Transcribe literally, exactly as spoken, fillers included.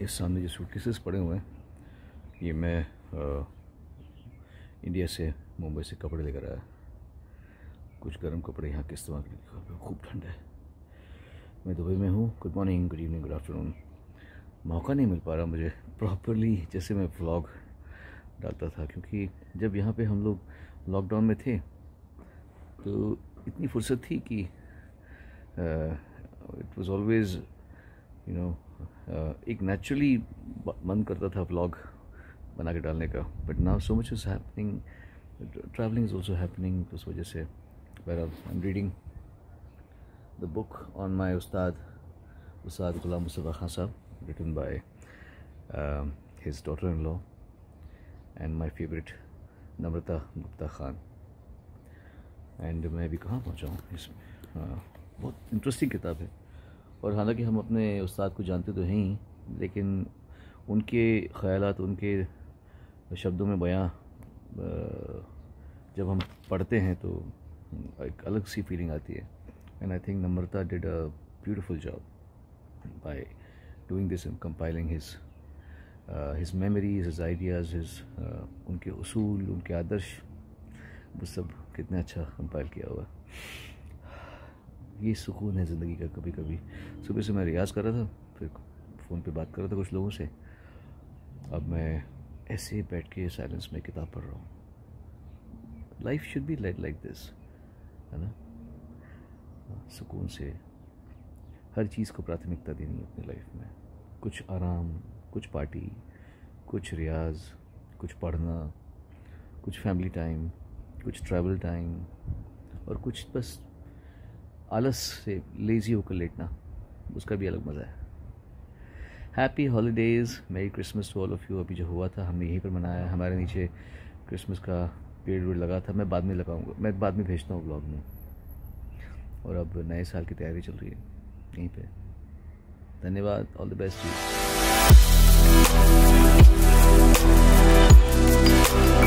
ये सामने जो सूटकेसेस पड़े हुए हैं ये मैं आ, इंडिया से मुंबई से कपड़े लेकर आया। कुछ गर्म कपड़े यहाँ के इस्तेमाल करने, खूब ठंड है। मैं दुबई में हूँ। Good morning, good evening, good afternoon. मौका नहीं मिल पा रहा मुझे प्रॉपरली जैसे मैं व्लॉग डालता था, क्योंकि जब यहाँ पे हम लोग लॉकडाउन में थे तो इतनी फुर्सत थी कि it was always you know एक नेचुरली मन करता था व्लॉग बना के डालने का। But now so much is happening, travelling is also happening. तो उस वजह से बहरहाल I am reading the book on my Ustad Ustad गुलाम मुस्तफ़ा खान साहब, written by uh, his daughter-in-law and my favorite Namrata Gupta Khan. And मैं अभी कहाँ पहुँचा हूँ इसमें। हाँ, बहुत इंटरेस्टिंग किताब है। और हालांकि हम अपने उस्ताद को जानते तो हैं ही, लेकिन उनके ख़यालात, उनके शब्दों में बयां जब हम पढ़ते हैं तो एक अलग सी फीलिंग आती है। And I think Namrata did a beautiful job by doing this and compiling his uh, his memories, his ideas, his uh, उनके उसूल, उनके आदर्श, वो सब कितना अच्छा कंपाइल किया हुआ। ये सुकून है ज़िंदगी का। कभी कभी सुबह से मैं रियाज़ कर रहा था, फिर फ़ोन पे बात कर रहा था कुछ लोगों से, अब मैं ऐसे बैठ के साइलेंस में किताब पढ़ रहा हूँ। Life should be like like this, है ना। सुकून से हर चीज़ को प्राथमिकता देनी है अपनी लाइफ में। कुछ आराम, कुछ पार्टी, कुछ रियाज, कुछ पढ़ना, कुछ फैमिली टाइम, कुछ ट्रैवल टाइम, और कुछ बस आलस से लेज़ी होकर लेटना, उसका भी अलग मज़ा है। Happy holidays, merry Christmas to all of you. अभी जो हुआ था हमने यहीं पर मनाया। हमारे नीचे क्रिसमस का पेड़ वेड़ लगा था, मैं बाद में लगाऊंगा, मैं बाद में भेजता हूँ ब्लॉग में। और अब नए साल की तैयारी चल रही है यहीं पे। धन्यवाद, ऑल द बेस्ट।